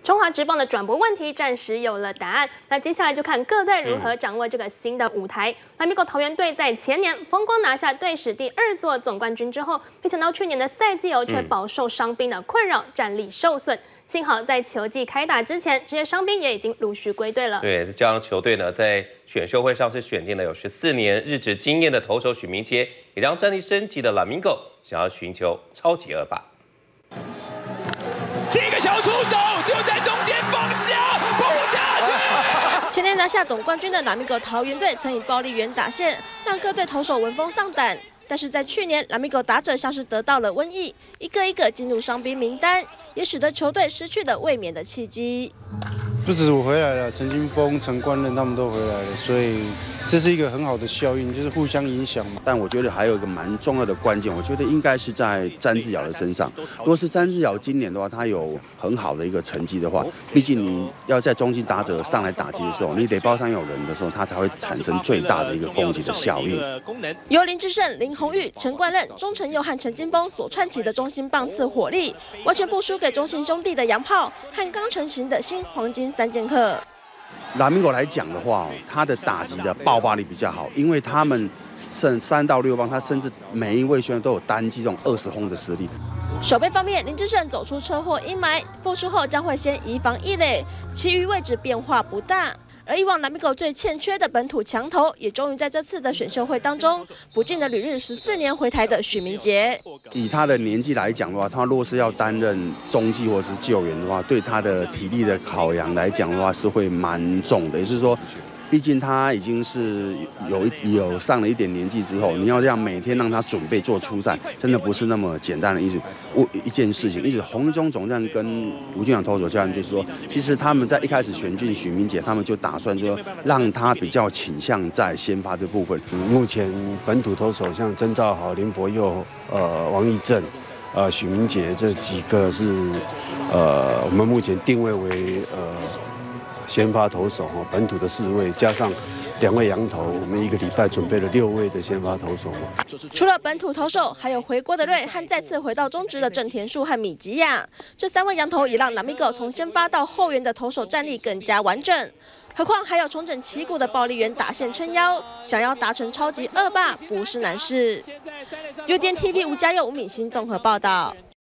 中华职棒的转播问题暂时有了答案，那接下来就看各队如何掌握这个新的舞台。那米狗桃园队在前年风光拿下队史第2座总冠军之后，没想到去年的赛季却饱受伤兵的困扰，战力受损。幸好在球季开打之前，这些伤兵也已经陆续归队了。 对，这样球队呢在选秀会上是选定了有14年日职经验的投手许明杰，也让战力升级的拉米狗想要寻求超级2霸。 这个小出手就在中间放下，扑下去。 前年拿下总冠军的拉米狗桃园队曾以暴力圆打线，让各队投手闻风丧胆。但是在去年，拉米狗打者像是得到了瘟疫，一个一个进入伤兵名单，也使得球队失去了卫冕的契机。 不止我回来了，陈金峰、陈冠任他们都回来了，所以这是一个很好的效应，就是互相影响嘛。 但我觉得还有一个蛮重要的关键，我觉得应该是在詹志尧的身上。如果是詹志尧今年的话，他有很好的一个成绩的话，毕竟你要在中继打者上来打击的时候，你垒包上有人的时候，他才会产生最大的一个攻击的效应。 由林智胜、林鸿玉、陈冠任、钟成佑和陈金峰所串起的中心棒次火力，完全不输给中信兄弟的洋炮和刚成型的新黄金3剑客。 拉米狗来讲的话，他的打击的爆发力比较好，因为他们剩3到6棒，他甚至每一位选手都有单击这种20轰的实力。 守备方面，林智胜走出车祸阴霾，复出后将会先移防一垒，其余位置变化不大。而以往拉米狗最欠缺的本土强投，也终于在这次的选秀会当中补进了旅日14年回台的许明杰。 以他的年纪来讲的话，他若是要担任中继或是救援的话，对他的体力的考量来讲的话，是会蛮重的。也就是说，毕竟他已经是有上了一点年纪之后，你要这样每天让他准备做出赛，真的不是那么简单的一件事情。一直洪一中总教练跟吴俊阳投手教练就是说，其实他们在一开始选进许明杰，他们就打算说让他比较倾向在先发这部分。 目前本土投手像曾兆豪、林柏佑、王义正、许明杰这几个是我们目前定位为先发投手本土的4位，加上2位洋投，我们1个礼拜准备了6位的先发投手。 除了本土投手，还有回国的瑞和再次回到中职的郑田树和米吉亚，这3位洋投也让拉米狗从先发到后援的投手战力更加完整。何况还有重整旗鼓的暴力圆打线撑腰，想要达成超级2霸不是难事。UDN TV 吴家佑、吴敏欣综合报道。